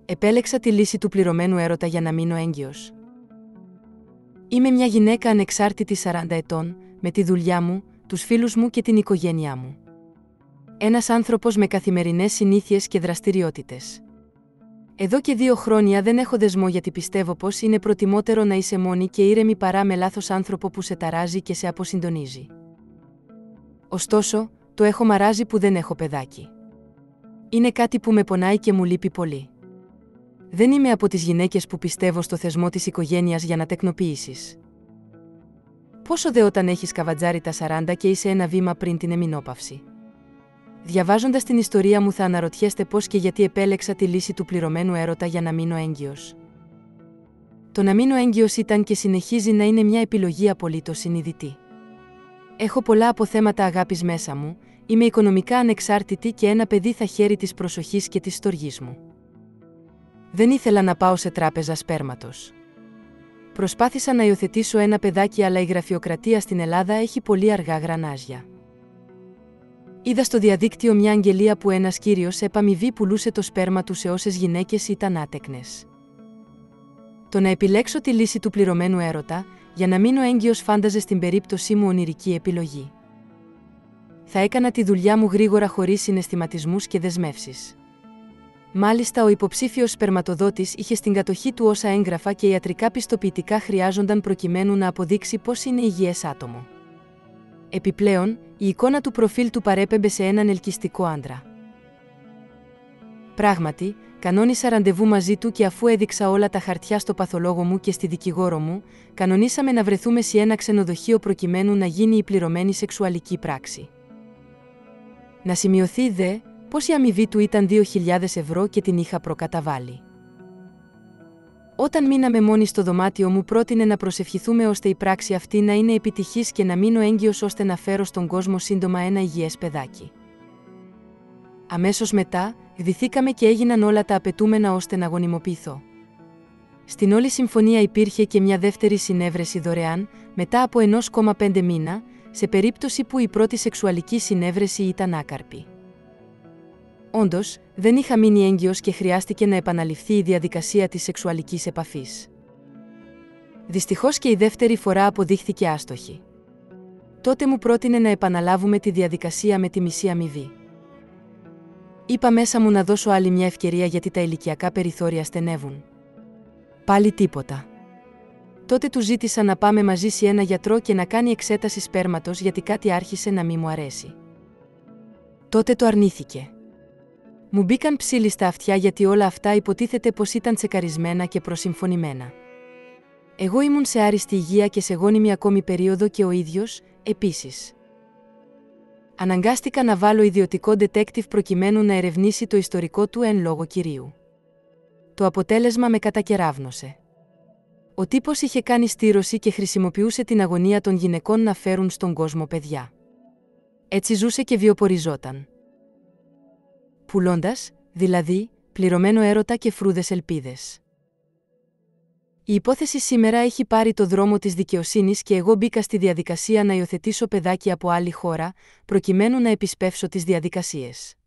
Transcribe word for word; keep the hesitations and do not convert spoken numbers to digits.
Επέλεξα τη λύση του πληρωμένου έρωτα για να μείνω έγκυος. Είμαι μια γυναίκα ανεξάρτητη σαράντα ετών, με τη δουλειά μου, τους φίλους μου και την οικογένειά μου. Ένας άνθρωπος με καθημερινές συνήθειες και δραστηριότητες. Εδώ και δύο χρόνια δεν έχω δεσμό γιατί πιστεύω πως είναι προτιμότερο να είσαι μόνη και ήρεμη παρά με λάθος άνθρωπο που σε ταράζει και σε αποσυντονίζει. Ωστόσο, το έχω μαράζει που δεν έχω παιδάκι. Είναι κάτι που με πονάει και μου λείπει πολύ. Δεν είμαι από τις γυναίκες που πιστεύω στο θεσμό της οικογένειας για να τεκνοποιήσεις. Πόσο δε όταν έχεις καβατζάρει τα σαράντα και είσαι ένα βήμα πριν την εμεινόπαυση. Διαβάζοντας την ιστορία μου θα αναρωτιέστε πώς και γιατί επέλεξα τη λύση του πληρωμένου έρωτα για να μείνω έγκυος. Το να μείνω έγκυος ήταν και συνεχίζει να είναι μια επιλογή απολύτως συνειδητή. Έχω πολλά αποθέματα αγάπης μέσα μου, είμαι οικονομικά ανεξάρτητη και ένα παιδί θα χαίρει της προσοχής και της στοργής μου. Δεν ήθελα να πάω σε τράπεζα σπέρματος. Προσπάθησα να υιοθετήσω ένα παιδάκι, αλλά η γραφειοκρατία στην Ελλάδα έχει πολύ αργά γρανάζια. Είδα στο διαδίκτυο μια αγγελία που ένας κύριος επαμοιβή πουλούσε το σπέρμα του σε όσες γυναίκες ήταν άτεκνες. Το να επιλέξω τη λύση του πληρωμένου έρωτα, για να μείνω έγκυος, φάνταζε στην περίπτωσή μου ονειρική επιλογή. Θα έκανα τη δουλειά μου γρήγορα χωρίς συναισθηματισμούς και δεσμεύσεις. Μάλιστα, ο υποψήφιος σπερματοδότης είχε στην κατοχή του όσα έγγραφα και ιατρικά πιστοποιητικά χρειάζονταν προκειμένου να αποδείξει πως είναι υγιές άτομο. Επιπλέον, η εικόνα του προφίλ του παρέπεμπε σε έναν ελκυστικό άντρα. Πράγματι, κανόνισα ραντεβού μαζί του και αφού έδειξα όλα τα χαρτιά στο παθολόγο μου και στη δικηγόρο μου, κανονίσαμε να βρεθούμε σε ένα ξενοδοχείο προκειμένου να γίνει η πληρωμένη σεξουαλική πράξη. Να σημειωθεί δε, πως η αμοιβή του ήταν δύο χιλιάδες ευρώ και την είχα προκαταβάλει. Όταν μείναμε μόνοι στο δωμάτιο μου, πρότεινε να προσευχηθούμε ώστε η πράξη αυτή να είναι επιτυχής και να μείνω έγκυος ώστε να φέρω στον κόσμο σύντομα ένα υγιές παιδάκι. Αμέσως μετά, γδυθήκαμε και έγιναν όλα τα απαιτούμενα ώστε να γονιμοποιηθώ. Στην όλη συμφωνία υπήρχε και μια δεύτερη συνέβρεση δωρεάν, μετά από ενός κόμμα πέντε μήνα, σε περίπτωση που η πρώτη σεξουαλική συνέβρεση ήταν άκαρπη. Όντως, δεν είχα μείνει έγκυος και χρειάστηκε να επαναληφθεί η διαδικασία της σεξουαλικής επαφής. Δυστυχώς και η δεύτερη φορά αποδείχθηκε άστοχη. Τότε μου πρότεινε να επαναλάβουμε τη διαδικασία με τη μισή αμοιβή. Είπα μέσα μου να δώσω άλλη μια ευκαιρία γιατί τα ηλικιακά περιθώρια στενεύουν. Πάλι τίποτα. Τότε του ζήτησα να πάμε μαζί σε ένα γιατρό και να κάνει εξέταση σπέρματος γιατί κάτι άρχισε να μη μου αρέσει. Τότε το αρνήθηκε. Μου μπήκαν ψήλοι στα αυτιά γιατί όλα αυτά υποτίθεται πως ήταν τσεκαρισμένα και προσυμφωνημένα. Εγώ ήμουν σε άριστη υγεία και σε γόνιμη ακόμη περίοδο και ο ίδιος, επίσης. Αναγκάστηκα να βάλω ιδιωτικό detective προκειμένου να ερευνήσει το ιστορικό του εν λόγω κυρίου. Το αποτέλεσμα με κατακεράβνωσε. Ο τύπος είχε κάνει στήρωση και χρησιμοποιούσε την αγωνία των γυναικών να φέρουν στον κόσμο παιδιά. Έτσι ζούσε και βιοποριζόταν. Πουλώντας, δηλαδή, πληρωμένο έρωτα και φρούδες ελπίδες. Η υπόθεση σήμερα έχει πάρει το δρόμο της δικαιοσύνης και εγώ μπήκα στη διαδικασία να υιοθετήσω παιδάκι από άλλη χώρα, προκειμένου να επισπεύσω τις διαδικασίες.